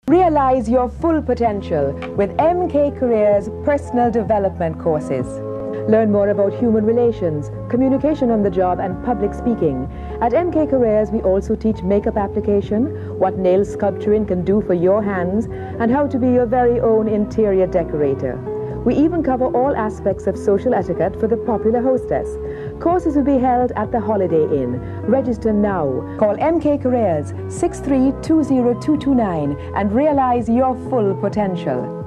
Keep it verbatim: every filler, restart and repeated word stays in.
Realize your full potential with M K Careers Personal Development courses. Learn more about human relations, communication on the job and public speaking. At M K Careers we also teach makeup application, what nail sculpturing can do for your hands, and how to be your very own interior decorator. We even cover all aspects of social etiquette for the popular hostess. Courses will be held at the Holiday Inn. Register now. Call M K Careers six three two zero two two nine and realize your full potential.